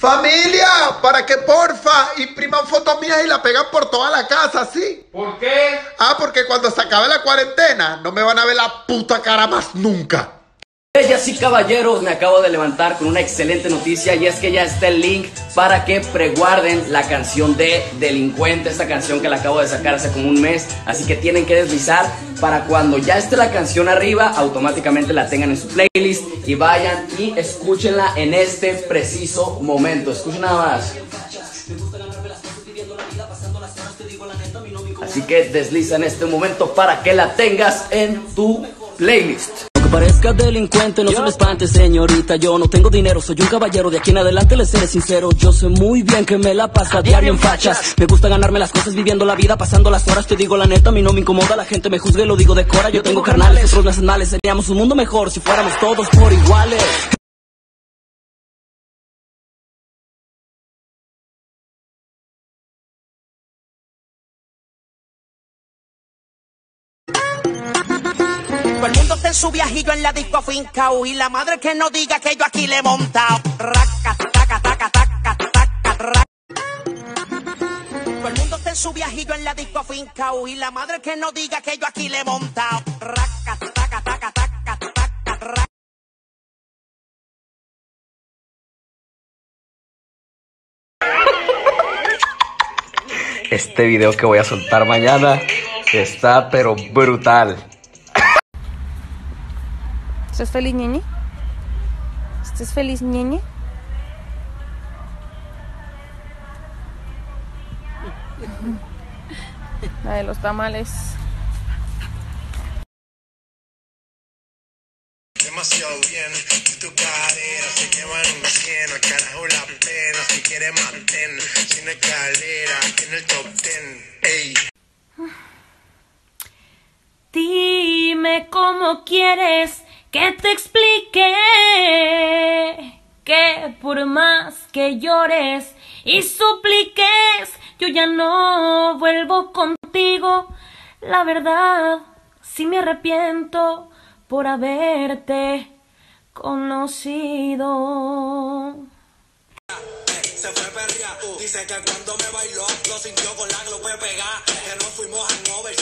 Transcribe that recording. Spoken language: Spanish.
Familia, para que porfa impriman fotos mías y la pegan por toda la casa, ¿sí? ¿Por qué? Porque cuando se acabe la cuarentena no me van a ver la puta cara más nunca. Bellas y caballeros, me acabo de levantar con una excelente noticia y es que ya está el link para que preguarden la canción de Delincuente, esta canción que la acabo de sacar hace como un mes, así que tienen que deslizar para cuando ya esté la canción arriba, automáticamente la tengan en su playlist y vayan y escúchenla en este preciso momento. Escuchen nada más. Así que desliza en este momento para que la tengas en tu playlist. Parezca delincuente, no se me espante, señorita. Yo no tengo dinero, soy un caballero. De aquí en adelante les seré sincero. Yo sé muy bien que me la paso a diario en fachas. Me gusta ganarme las cosas, viviendo la vida, pasando las horas. Te digo la neta, a mí no me incomoda. La gente me juzgue, lo digo de cora. Yo tengo carnales, otros nacionales. Seríamos un mundo mejor si fuéramos todos por iguales. Todo el mundo está en su viajillo en la disco afincao y la madre que no diga que yo aquí le he montado. Raca, taca, taca, taca, taca, raca. Todo el mundo está en su viajillo en la disco afincao y la madre que no diga que yo aquí le he montado. Raca, taca, taca, taca, taca, raca. Este video que voy a soltar mañana está pero brutal. ¿Estás feliz, ñeñe? ¿Estás feliz, ñeñe? La de los tamales. Demasiado bien, y tu cadera se llevan un 100, al carajo la pena, si quieres mantén, sin escalera, en el top 10, ey. Dime cómo quieres que te explique que por más que llores y supliques, yo ya no vuelvo contigo. La verdad, sí me arrepiento por haberte conocido. Se fue perrea, dice que cuando me bailó, lo sintió con la glope pegada, que nos fuimos a mover.